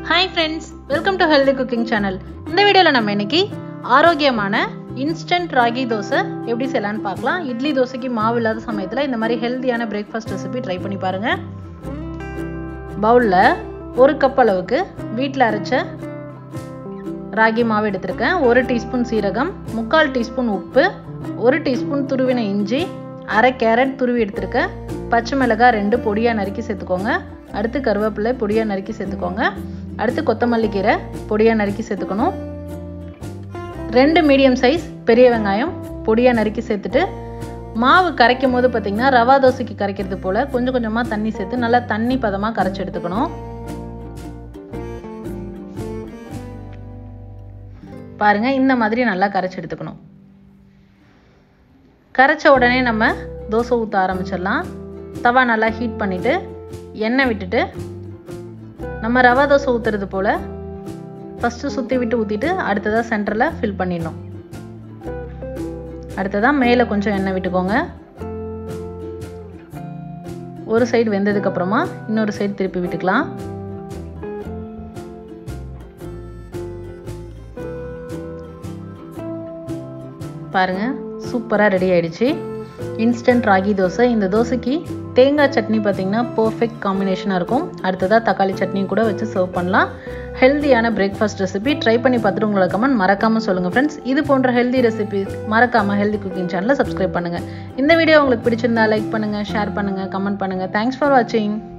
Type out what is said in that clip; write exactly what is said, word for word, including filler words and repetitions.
Hi friends, welcome to Healthy Cooking Channel. இந்த வீடியோல நம்ம இன்னைக்கு ஆரோக்கியமான Instant Ragi Dosa எப்படி செய்யலாம்னு பார்க்கலாம். இட்லி தோசைக்கு மாவு இல்லாத சமயத்துல இந்த மாதிரி ஹெல்தியான பிரேக்ஃபாஸ்ட் ரெசிபி ட்ரை பண்ணி பாருங்க. பவுல்ல ஒரு கப் அளவுக்கு வீட்ல அரைச்ச ராகி மாவு எடுத்துர்க்கேன். ஒரு டீஸ்பூன் சீரகம், முக்கால் டீஸ்பூன் உப்பு, ஒரு டீஸ்பூன் துருவின இஞ்சி, அரை கேரட் துருவி எடுத்துர்க்கேன். பச்சை மிளகாய் ரெண்டு பொடியா நறுக்கி சேர்த்துக்கோங்க. அடுத்து கருவேப்பிலை பொடியா நறுக்கி சேர்த்துக்கோங்க. அடுத்து கொத்தமல்லி கீரை பொடியா நறுக்கி சேர்த்துக்கணும். ரெண்டு மீடியம் சைஸ் பெரிய வெங்காயம் பொடியா நறுக்கி சேர்த்துட்டு மாவு கரைக்கும் போது பார்த்தீங்கன்னா ரவா தோசைக்கு கரைக்கிறது போல கொஞ்சம் கொஞ்சமா தண்ணி சேர்த்து நல்லா தண்ணி பதமா கரைச்சி எடுத்துக்கணும். பாருங்க இந்த மாதிரி நல்லா கரைச்சி எடுத்துக்கணும். கரைச்ச உடனே நம்ம தோசை ஊற்ற ஆரம்பிச்சிடலாம். தவா நல்லா ஹீட் பண்ணிட்டு எண்ணெய் விட்டுட்டு நம்ம ரவா தோசை ஊற்றுறது போல் ஃபஸ்ட்டு சுற்றி விட்டு ஊற்றிட்டு அடுத்ததாக சென்டரில் ஃபில் பண்ணிடணும். அடுத்ததாக மேலே கொஞ்சம் எண்ணெய் விட்டுக்கோங்க. ஒரு சைடு வெந்ததுக்கப்புறமா இன்னொரு சைடு திருப்பி விட்டுக்கலாம். பாருங்கள் சூப்பராக ரெடி ஆயிடுச்சு இன்ஸ்டன்ட் ராகி தோசை. இந்த தோசைக்கு தேங்காய் சட்னி பார்த்தீங்கன்னா பர்ஃபெக்ட் காம்பினேஷனாக இருக்கும். அடுத்ததாக தக்காளி சட்னி கூட வச்சு சர்வ் பண்ணலாம். ஹெல்தியான பிரேக்ஃபாஸ்ட் ரெசிபி ட்ரை பண்ணி பார்த்துட்டு உங்களை கமெண்ட் மறக்காமல் சொல்லுங்கள் ஃப்ரெண்ட்ஸ். இது போன்ற ஹெல்தி ரெசிபி மறக்காமல் ஹெல்தி குக்கிங் சேனலை சப்ஸ்கிரைப் பண்ணுங்கள். இந்த வீடியோ உங்களுக்கு பிடிச்சிருந்தா லைக் பண்ணுங்கள், ஷேர் பண்ணுங்கள், கமெண்ட் பண்ணுங்கள். தேங்க்ஸ் ஃபார் வாட்சிங்.